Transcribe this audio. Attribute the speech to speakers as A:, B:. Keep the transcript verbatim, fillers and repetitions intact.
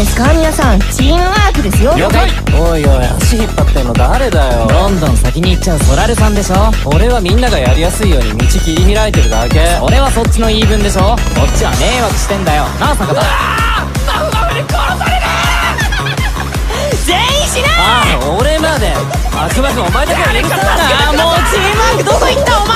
A: ですか皆さん。チームワークですよ。
B: 了解。
C: おいおい、足引っ張ってんの誰だよ。
B: どんどん先に行っちゃうソラルさんでしょ。
C: 俺はみんながやりやすいように道切り開いてるだけ。
B: 俺はそっちの言い分でしょ。こっちは迷惑してんだよなあ坂田。
A: マフマフに殺される全員死ね。
C: ああ、俺まで。あくまくお前だけは許さない。
A: ああ、もうチームワークどこ行ったお前。